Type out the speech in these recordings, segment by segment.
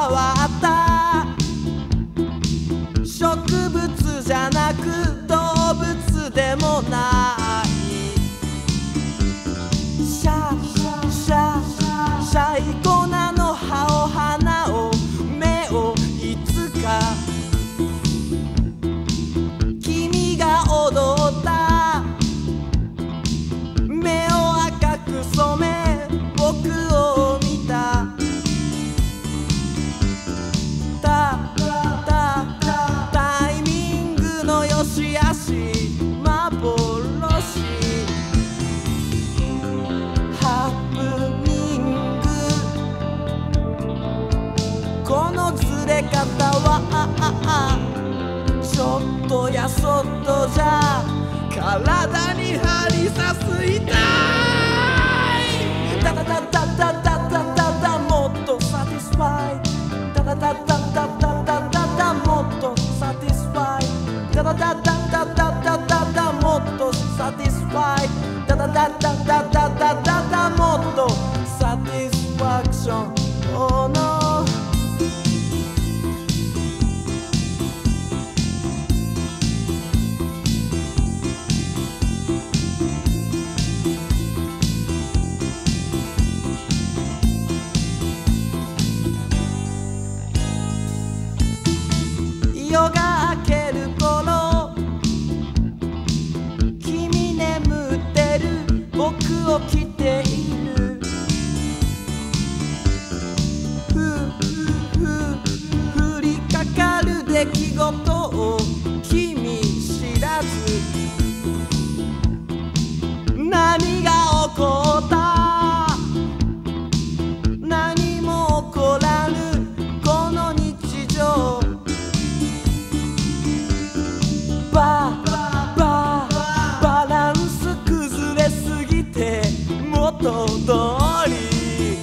わった植物じゃなく動物でもないシャシャシャイ粉の葉を花を目をいつか君が踊った目を赤く染め僕を見たタイミングの良し悪し幻ハプニングこのずれ方はちょっとやそっとじゃ体に針刺す痛いダダダダダダダダダもっとサティスファイダダダダダダダダダもっとサティスファイダダダダダダダダダもっとサティスファイダダダダダダダダダもっとサティスファクション Oh no夜が明ける頃君眠ってる僕を着ている降りかかる出来事を君知らず何が起こった何も起こらぬこの日常バランス崩れすぎて元通り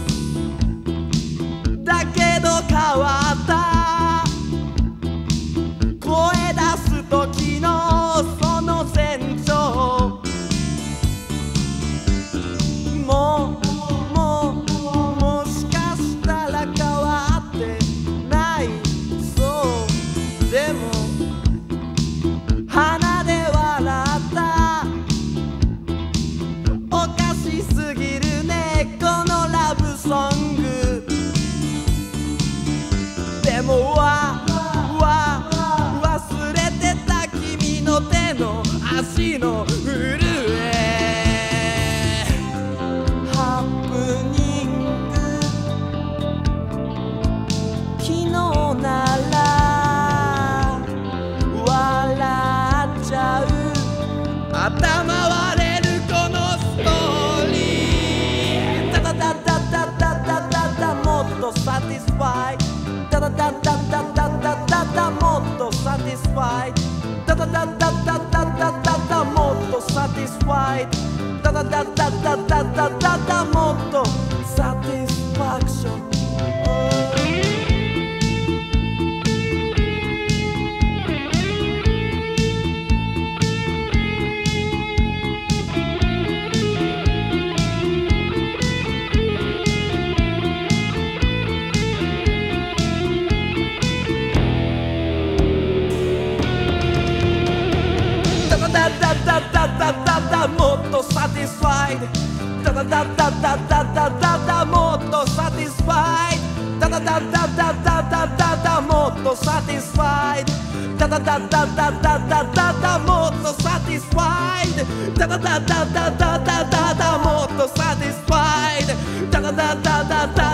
だけど変わった声出す時のその前兆もしかしたら変わってないそうでも鼻で笑ったおかしすぎるねこのラブソングでも忘れてた君の手の足の震えハプニング昨日なら笑っちゃう頭割れるこのストーリーダダダダダダダダダもっとサティスファイダダダダダダダダダもっとサティスファイダダダダダダダダダもっとサティスファイダダダダダダダダダもっとサティスファクションダダダダダダダもっとサティスファイダダダダダダダダダもっとサティスファイダダダダダダダダダもっとサティスファイダダダダダダダダダもっとサティスファイダダダダダダダダダもっとサティスファイダダダダダダ